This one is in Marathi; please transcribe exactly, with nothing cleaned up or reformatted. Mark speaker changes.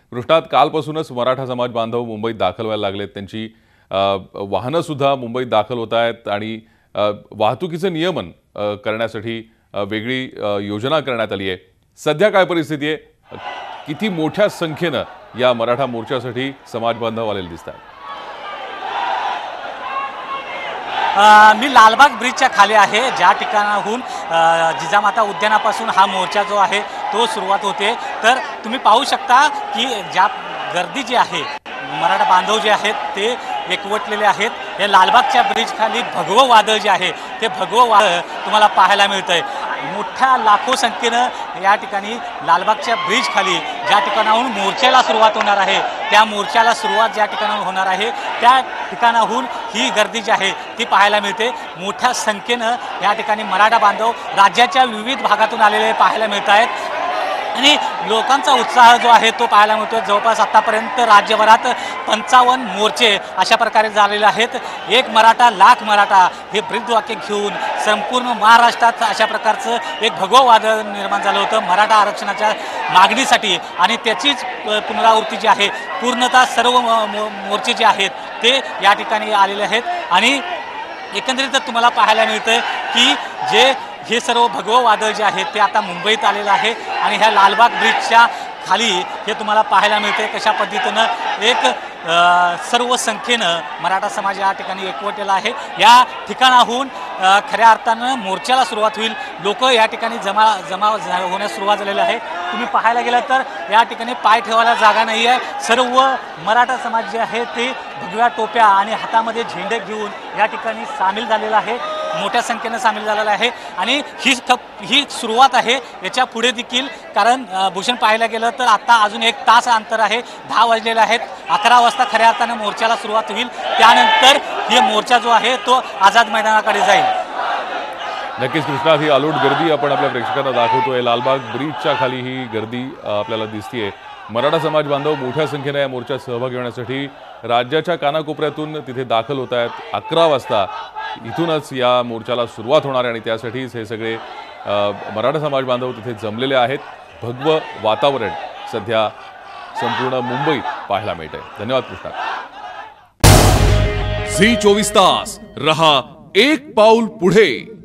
Speaker 1: कृष्णात कालपासूनच मराठा समाज बांधव मुंबईत दाखल व्हायला लागलेत। त्यांची वाहनं सुद्धा मुंबईत दाखल होत आहेत आणि वाहतुकीचे नियमन करण्यासाठी वेगळी योजना करण्यात आली आहे। सध्या काय परिस्थिती आहे, किती मोठ्या संख्येने या मराठा मोर्चासाठी समाज बांधव आलेले दिसतात?
Speaker 2: मी लालबाग ब्रिजच्या खाली आहे, ज्या ठिकाणाहून जिजामाता उद्यानापासून हा मोर्चा जो आहे तो सुरुवात होते। तर तुम्ही पाहू शकता की ज्या गर्दी जी आहे, मराठा बांधव जे आहेत ते एकवटलेले आहेत। हे लालबागच्या ब्रिज खाली भगवं वादळ जे आहे ते भगवं वादळ तुम्हाला पाहायला मिळतंय। मोठ्या लाखो संख्येनं या ठिकाणी लालबागच्या ब्रिज खाली ज्या ठिकाणाहून मोर्चाला सुरुवात होणार आहे, त्या मोर्चाला सुरुवात ज्या ठिकाणाहून होणार आहे त्या ठिकाणाहून ही गर्दी जी आहे ती पाहायला मिळते। मोठ्या संख्येनं या ठिकाणी मराठा बांधव राज्याच्या विविध भागातून आलेले पाहायला मिळत आहेत आणि लोकांचा उत्साह जो आहे तो पाहायला मिळतो। जवळपास आतापर्यंत राज्यभरात पंचावन्न मोर्चे अशा प्रकारे झालेले आहेत। एक मराठा लाख मराठा हे ब्रीदवाक्य घेऊन संपूर्ण महाराष्ट्रात अशा प्रकारचं एक भगवं वादळ निर्माण झालं होतं मराठा आरक्षणाच्या मागणीसाठी आणि त्याचीच पुनरावृत्ती जी आहे, पूर्णतः सर्व मोर्चे जे आहेत ते या ठिकाणी आलेले आहेत आणि एकंदरीत तुम्हाला पाहायला मिळतं की जे हे सर्व भगवं वादळ जे आहे ते आता मुंबईत आलेलं आहे आणि ह्या लालबाग ब्रिजच्या खाली हे तुम्हाला पाहायला मिळते कशा पद्धतीनं एक सर्व संख्येनं मराठा समाज या ठिकाणी एकवटलेला आहे। या ठिकाणाहून खऱ्या अर्थानं मोर्चाला सुरुवात होईल। लोक या ठिकाणी जमा जमा होण्यास सुरुवात झालेली आहे। तुम्ही पाहायला गेलं तर या ठिकाणी पाय ठेवायला जागा नाही आहे। सर्व मराठा समाज जे आहे ते भगव्या टोप्या आणि हातामध्ये झेंडे घेऊन या ठिकाणी सामील झालेला आहे, मोठ्या संख्येनं सामील झालेला आहे आणि ही ही सुरुवात आहे। याच्या पुढे देखील कारण भूषण पाहायला गेलं तर आता अजून एक तास अंतर आहे, दहा वाजलेले आहेत। अकरा वाजता खऱ्या अर्थानं मोर्चाला सुरुवात होईल, त्यानंतर हे मोर्चा जो आहे तो आझाद मैदानाकडे जाईल।
Speaker 1: नक्कीच कृष्णा, ही अलोट गर्दी आपण आपल्या प्रेक्षकांना दाखवतोय। लालबाग ब्रिजच्या खाली ही गर्दी आपल्याला दिसतीये। मराठा समाज बांधव मोठ्या संख्येने या मोर्चात सहभागी होण्यासाठी राज्याच्या कानाकोपऱ्यातून तिथे दाखल होत आहेत। अकरा वाजता इथूनच या मोर्चाला सुरुवात होणार आहे आणि त्यासाठीच हे सगळे मराठा समाज बांधव तिथे जमलेले आहेत। भगवं वातावरण सध्या संपूर्ण मुंबईत पाहायला मिळतंय। धन्यवाद कृष्णा।
Speaker 3: झी चोवीस तास रहा एक पाऊल पुढे।